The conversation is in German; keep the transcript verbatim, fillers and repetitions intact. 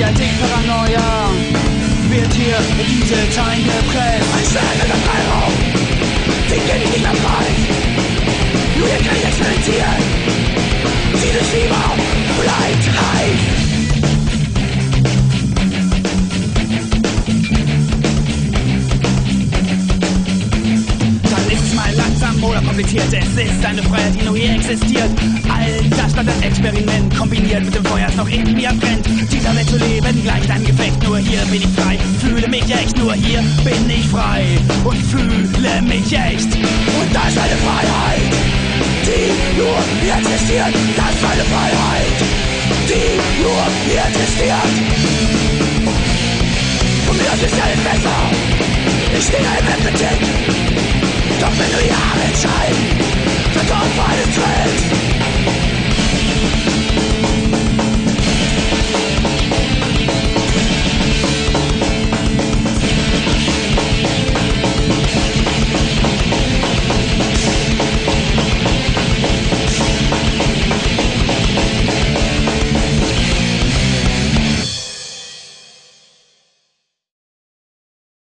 Anti-Paranoia wird hier in diese Zeilen gepresst. Ein ständiger Freiraum, den geb ich nicht mehr frei. Nur hier kann ich experimentieren, diese Fieber bleibt heiß. Langsam oder kompliziert, es ist eine Freiheit, die nur hier existiert. All das statt ein Experiment, kombiniert mit dem Feuer, das noch in mir brennt. Dieser Welt zu leben gleicht ein Gefecht, nur hier bin ich frei. Fühle mich echt, nur hier bin ich frei. Und fühle mich echt. Und das ist eine Freiheit, die nur hier existiert. Das ist eine Freiheit, die nur hier existiert. Und mir ist es alles besser. Ich stehe im Kritik. Doch wenn du die Arme entscheiden, dann kommt alles drin.